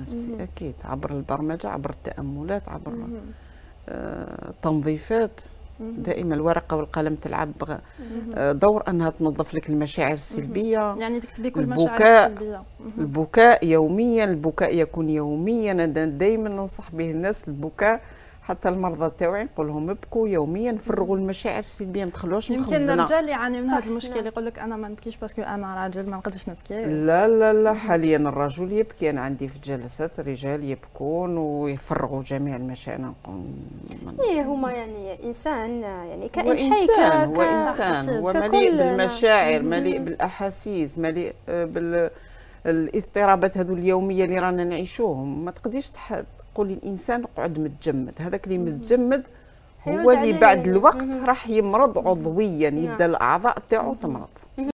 نفسي اكيد عبر البرمجه، عبر التاملات، عبر التنظيفات. دائما الورقه والقلم تلعب دور انها تنظف لك المشاعر السلبيه. يعني تكتبي كل المشاعر السلبيه. البكاء يوميا، البكاء يكون يوميا. انا دائما ننصح به الناس البكاء، حتى المرضى تاوعي نقول لهم ابكوا يوميا، فرغوا المشاعر السلبيه، ما تخلوهاش مخزنه. يمكن الرجال يعاني من هذا المشكل، يقول لك انا ما نبكيش باسكو انا راجل ما نقدرش نبكي. لا لا لا، حاليا الرجل يبكي. انا عندي في الجلسات رجال يبكون ويفرغوا جميع المشاعر. ايه هما يعني انسان، يعني كائن هو حي. انسان، هو انسان، هو مليء بالمشاعر، مليء بالاحاسيس، مليء الاضطرابات هذو اليوميه اللي رانا نعيشوهم. ما تقدريش تقولي الانسان اقعد متجمد. هذاك اللي متجمد هو اللي بعد الوقت راح يمرض عضويا، يبدا الاعضاء تاعو تمرض.